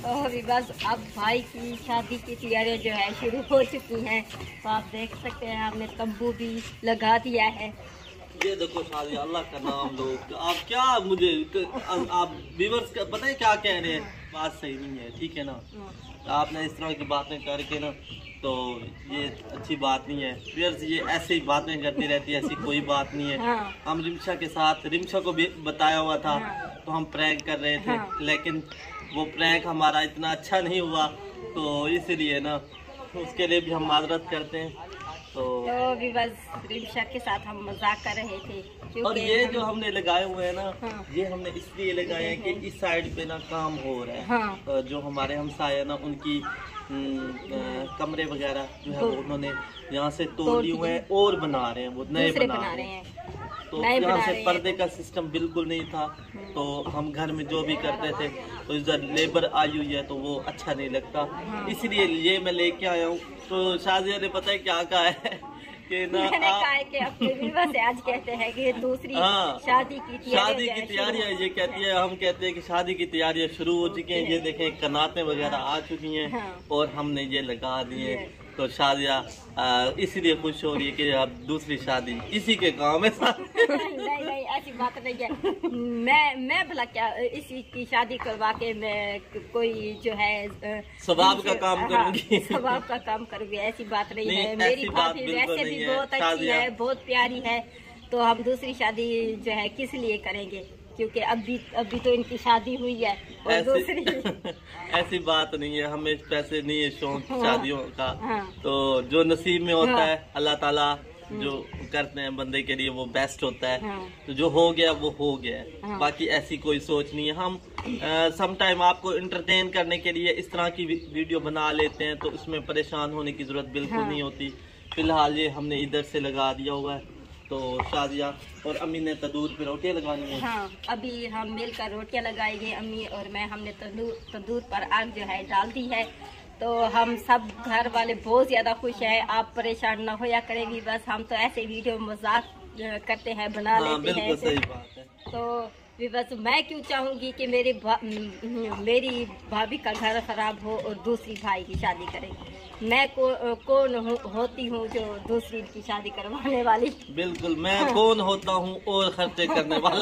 अभी बस अब भाई की शादी की तैयारियां जो है शुरू हो चुकी हैं। तो आप देख सकते हैं हमने तंबू भी लगा दिया है। ये देखो शादी, अल्लाह का नाम लो। आप क्या मुझे आप व्यूअर्स का पता है क्या कह रहे हैं, बात सही नहीं है, ठीक है ना। आपने इस तरह की बातें करके ना, तो ये अच्छी बात नहीं है। व्यूअर्स ये ऐसे ही बातें करती रहती है, ऐसी कोई बात नहीं है। हाँ। हम रिमशा के साथ, रिमशा को भी बताया हुआ था। हाँ। तो हम प्रैंक कर रहे थे। हाँ। लेकिन वो प्रैंक हमारा इतना अच्छा नहीं हुआ, तो इसलिए ना उसके लिए भी हम माजरत करते हैं। तो भी बस रिमशा के साथ हम मजाक कर रहे थे। और ये जो हमने लगाए हुए हैं ना, हाँ। ये हमने इसलिए लगाए हैं कि इस साइड पे ना काम हो रहा है। हाँ। जो हमारे हमसाए है ना, उनकी कमरे वगैरह जो है वो उन्होंने यहाँ से तोड़ लिए हुए हैं और बना रहे हैं, वो नए बना रहे हैं। तो यहाँ से पर्दे का सिस्टम बिल्कुल नहीं था। तो हम घर में जो भी करते थे, तो इधर लेबर आई हुई है तो वो अच्छा नहीं लगता। इसलिए ये मैं लेके आया हूँ। तो शाजिया ने पता है क्या कहा है कि ना, मैंने कहा है कि अपने विवाह से आज कहते हैं कि दूसरी शादी की तैयारियां ये कहती है। हम कहते हैं कि शादी की तैयारियां शुरू हो चुकी हैं। ये देखें कनातें वगैरह आ चुकी हैं। हाँ। और हमने ये लगा दिए। तो शादिया इसीलिए खुश हो रही है कि अब दूसरी शादी इसी के काम है। नहीं ऐसी बात नहीं है। मैं भला क्या इसी की शादी करवा के मैं कोई जो है स्वभाव का काम करूंगी। स्वभाव का काम करूंगी, ऐसी बात नहीं है। मेरी भाभी वैसे भी बहुत अच्छी है, बहुत प्यारी है। तो हम दूसरी शादी जो है किस लिए करेंगे, क्योंकि अभी तो इनकी शादी हुई है। और दूसरी ऐसी बात नहीं है, हमें पैसे नहीं है शौक शादियों का। हाँ। तो जो नसीब में होता है, अल्लाह ताला जो करते हैं बंदे के लिए वो बेस्ट होता है। हाँ। तो जो हो गया वो हो गया। हाँ। बाकी ऐसी कोई सोच नहीं है। हम सम टाइम आपको इंटरटेन करने के लिए इस तरह की वीडियो बना लेते हैं, तो उसमें परेशान होने की जरूरत बिल्कुल नहीं होती। फिलहाल ये हमने इधर से लगा दिया हुआ है। तो शादिया और अम्मी ने तंदूर पे रोटियां लगानी है। हाँ, अभी हम मिलकर रोटियां लगाएंगे, अम्मी और मैं। हमने तंदूर पर आग जो है डाल दी है। तो हम सब घर वाले बहुत ज़्यादा खुश हैं। आप परेशान ना होया करेंगी, बस हम तो ऐसे वीडियो मजाक करते हैं, बना लेते हैं। सही बात है। तो बस मैं क्यों चाहूँगी कि मेरी भाभी का घर खराब हो और दूसरी भाई की शादी करे। मैं कौन होती हूँ जो दूसरी की शादी करवाने वाली। बिल्कुल, मैं कौन होता हूँ और खर्चे करने वाला।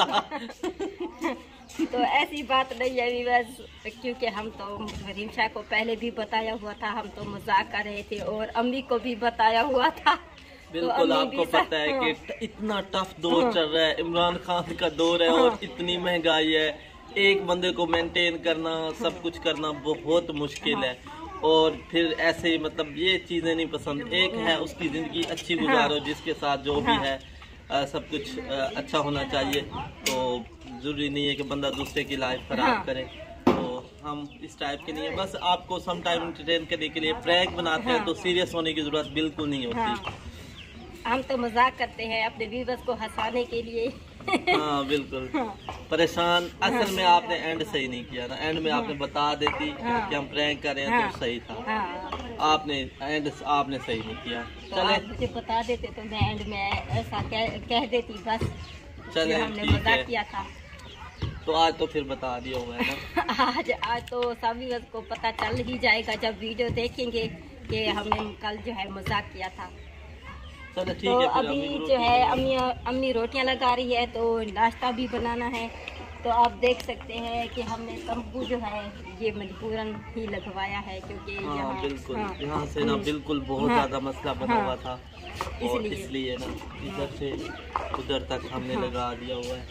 तो ऐसी बात नहीं है बस, क्योंकि हम तो रिमशा को पहले भी बताया हुआ था, हम तो मजाक कर रहे थे। और अम्मी को भी बताया हुआ था। बिल्कुल, तो आपको पता है कि इतना टफ दौर चल रहा है, इमरान खान का दौर है। और इतनी महंगाई है, एक बंदे को मेंटेन करना, सब कुछ करना बहुत मुश्किल है। और फिर ऐसे ही मतलब ये चीजें नहीं पसंद। एक है उसकी जिंदगी अच्छी गुजारो, जिसके साथ जो भी है सब कुछ अच्छा होना चाहिए। तो जरूरी नहीं है कि बंदा दूसरे की लाइफ खराब करे। तो हम इस टाइप के नहीं है। बस आपको सम टाइम एंटरटेन करने के लिए प्रैंक बनाते हैं, तो सीरियस होने की जरूरत बिल्कुल नहीं होती। हम तो मजाक करते हैं अपने व्यूअर्स को हंसाने के लिए। हाँ बिल्कुल। परेशान असल में आपने एंड सही नहीं किया ना। एंड में आपने बता देती कि हम प्रैंक कर रहे हैं, तो सही था। आपने एंड आपने सही नहीं किया। तो चले मुझे बता देते तो मैं एंड में ऐसा कह देती बस। चले हमने मजाक किया था। तो आज तो फिर बता दिया हुआ है ना। आज तो सभी को पता चल ही जाएगा जब वीडियो देखेंगे कि हमने कल जो है मजाक किया था। तो अभी जो है अम्मी रोटियां लगा रही है, तो नाश्ता भी बनाना है। तो आप देख सकते हैं कि हमने तंबू जो है ये मजबूरन ही लगवाया है, क्योंकि यहाँ से ना बिल्कुल बहुत ज्यादा मसला बना हुआ था। और इसलिए ना इधर से उधर तक हमने लगा दिया हुआ है।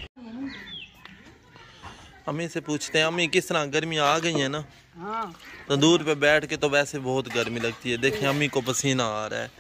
अम्मी से पूछते हैं, अम्मी किस तरह गर्मी आ गई है ना। तंदूर पे बैठ के तो वैसे बहुत गर्मी लगती है। देखिए अम्मी को पसीना आ रहा है,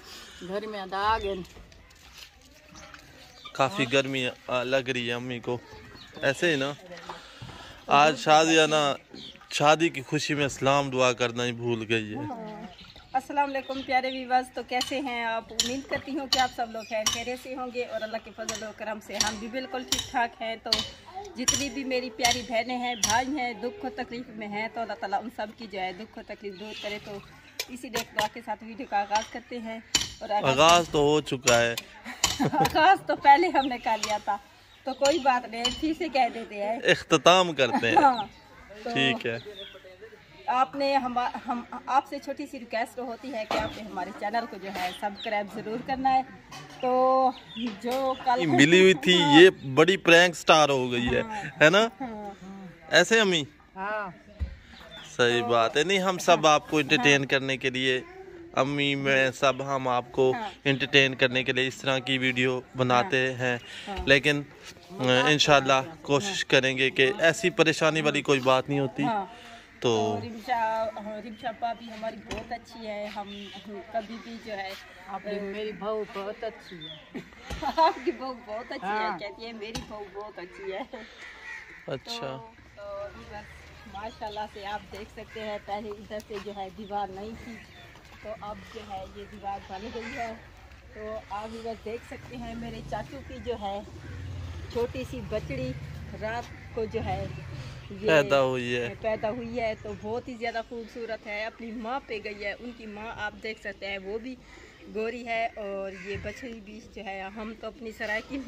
काफी गर्मी लग रही है अम्मी को। ऐसे ही ना आज शादिया ना शादी की खुशी में सलाम दुआ करना ही भूल गई है। अस्सलाम वालेकुम प्यारे व्यूअर्स, तो कैसे हैं आप। उम्मीद करती हूँ कि आप सब लोग खैरियत से होंगे और अल्लाह के फजल और करम से हम भी बिल्कुल ठीक ठाक हैं। तो जितनी भी मेरी प्यारी बहनें हैं, भाई हैं, दुख और तकलीफ में हैं, तो अल्लाह ताला उन सब की जो है दुख और तकलीफ दूर करे। तो इसी दुआ के साथ वीडियो का आगाज़ करते हैं। और आगाज़ तो हो चुका है। आगाज़ तो पहले हमने कर लिया था, तो कोई बात नहीं, फिर से कह देते हैं, इख्तिताम करते हैं। हाँ, तो ठीक है। आपने हम आपसे छोटी सी रिक्वेस्ट होती है कि आपने हमारे चैनल को जो है सब्सक्राइब ज़रूर करना है। तो जो कल मिली हुई थी ये बड़ी प्रैंक स्टार हो गई है ना? ऐसे अम्मी? हाँ सही बात है। नहीं, हम सब आपको एंटरटेन करने के लिए, अम्मी में सब हम आपको एंटरटेन करने के लिए इस तरह की वीडियो बनाते हैं। लेकिन इंशाल्लाह कोशिश करेंगे कि ऐसी परेशानी वाली कोई बात नहीं होती। तो रिमशा भी हमारी बहुत अच्छी है। हम कभी भी जो है मेरी बहू बहुत अच्छी है। आपकी बहू बहुत अच्छी है, कहती है मेरी बहू बहुत अच्छी है। अच्छा, तो बस माशाल्लाह से आप देख सकते हैं, पहले इधर से जो है दीवार नहीं थी, तो अब जो है ये दीवार बन गई है। तो आप इधर देख सकते हैं मेरे चाचू की जो है छोटी सी बछड़ी रात को जो है ये पैदा हुई है। तो बहुत ही ज़्यादा खूबसूरत है, अपनी माँ पे गई है। उनकी माँ आप देख सकते हैं वो भी गोरी है, और ये बछड़ी भी जो है, हम तो अपनी सराइकी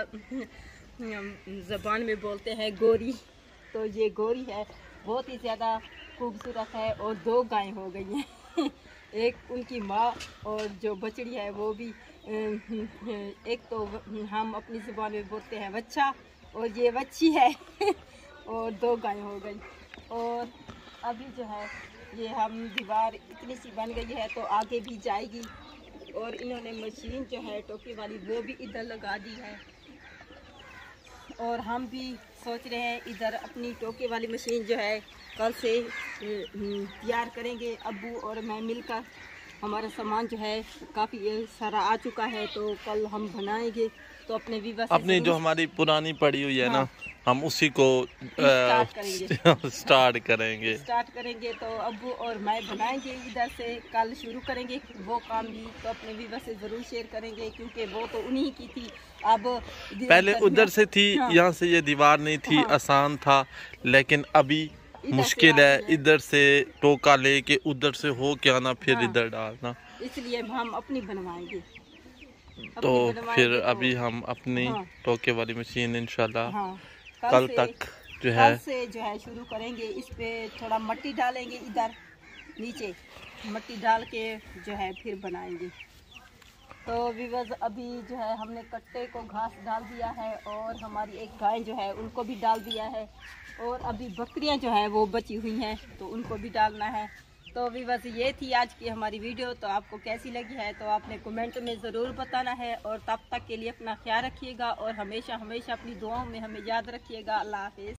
ज़बान में बोलते हैं गोरी। तो ये गोरी है, बहुत ही ज़्यादा खूबसूरत है। और 2 गायें हो गई हैं एक उनकी माँ और जो बछड़ी है वो भी एक तो हम अपनी ज़बान में बोलते हैं बच्चा, और ये बच्ची है और 2 गायें हो गई। और अभी जो है ये हम दीवार इतनी सी बन गई है तो आगे भी जाएगी। और इन्होंने मशीन जो है टोके वाली वो भी इधर लगा दी है। और हम भी सोच रहे हैं इधर अपनी टोके वाली मशीन जो है कल से तैयार करेंगे। अब्बू और मैं मिलकर, हमारा सामान जो है काफ़ी सारा आ चुका है, तो कल हम बनाएंगे। तो अपने वीवर अपनी जो हमारी पुरानी पड़ी हुई है ना, हम उसी को स्टार्ट करेंगे। तो अब्बू और मैं बनाएंगे, इधर से कल शुरू करेंगे वो काम भी। तो अपने वीवर से ज़रूर शेयर करेंगे, क्योंकि वो तो उन्हीं की थी। अब पहले उधर से थी, यहाँ से ये दीवार नहीं थी, आसान था। लेकिन अभी मुश्किल है, इधर से टोका लेके उधर से हो के आना, फिर इधर डालना। इसलिए हम अपनी बनवाएंगे। तो फिर अभी हम अपनी टोके वाली मशीन इंशाल्लाह कल तक जो है शुरू करेंगे। इस पे थोड़ा मिट्टी डालेंगे, इधर नीचे मिट्टी डाल के जो है फिर बनाएंगे। तो व्यूअर्स अभी जो है हमने कट्टे को घास डाल दिया है, और हमारी एक गाय जो है उनको भी डाल दिया है, और अभी बकरियां जो है वो बची हुई हैं तो उनको भी डालना है। तो व्यूअर्स ये थी आज की हमारी वीडियो। तो आपको कैसी लगी है तो आपने कमेंट में ज़रूर बताना है। और तब तक के लिए अपना ख्याल रखिएगा, और हमेशा अपनी दुआओं में हमें याद रखिएगा। अल्लाह हाफिज़।